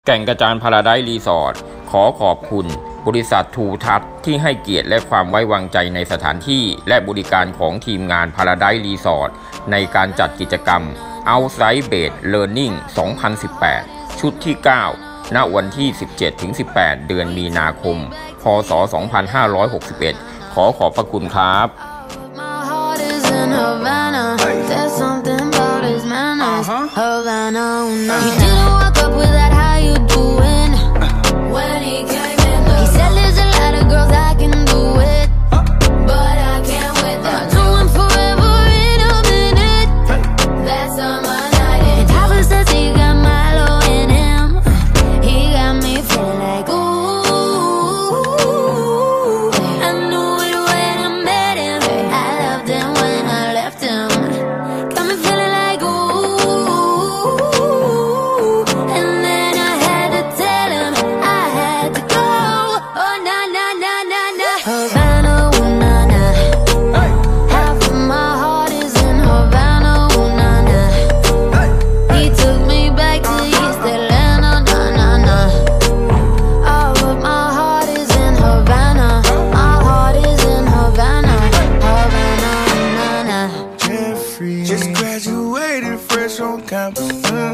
แก่งกระจานพาราไดซ์รีสอร์ทขอขอบคุณบริษัททูทัศน์ที่ให้เกียรติและความไว้วางใจในสถานที่และบริการของทีมงานพาราไดซ์รีสอร์ทในการจัดกิจกรรม Outside Base Learning 2018 ชุดที่ 9 ณ วันที่ 17-18 เดือนมีนาคม พ.ศ. 2561 ขอขอบพระคุณครับ Just graduated fresh on campus,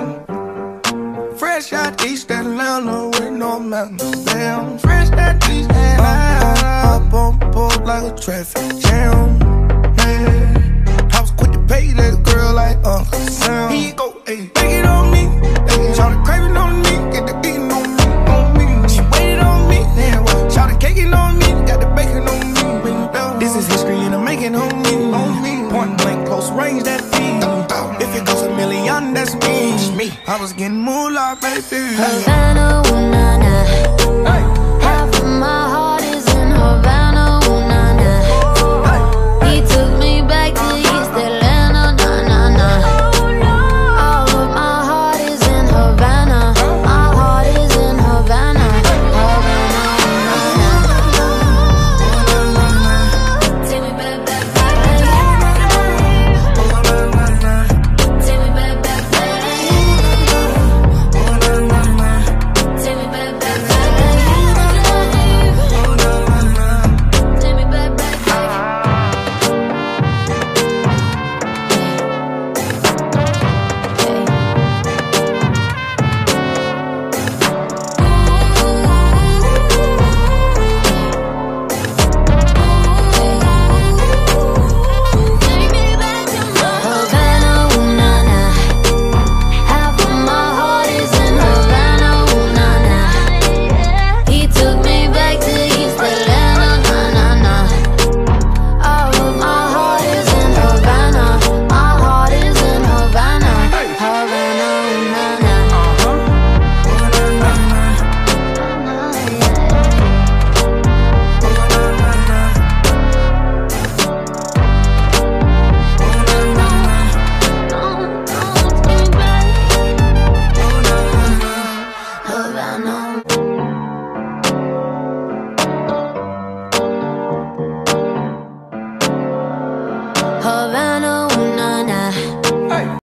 fresh out East Atlanta with no mountains. Damn, fresh out East Atlanta, up on board like a traffic jam. Man, I was quick to pay that girl like Uncle Sam. He go, hey, take it on me. Hey, shout the craving on me, get the beating on me, on me. She waited on me, damn, shout the caking on me, got the bacon on me. This is history and I'm making on me, on me. Point blank, close range, that beat. If it goes a million, that's me. I was getting moolah, baby. Havana, ooh, nah, nah. Hey. Half of my heart is in Havana, ooh, nah, nah. Hey. He took me back to East Atlanta, nah, nah, nah. All of my heart is in Havana. My heart is in Havana. Havana, ooh, nah, nah. Take me back, back, back. Take me back, back, back. Havana.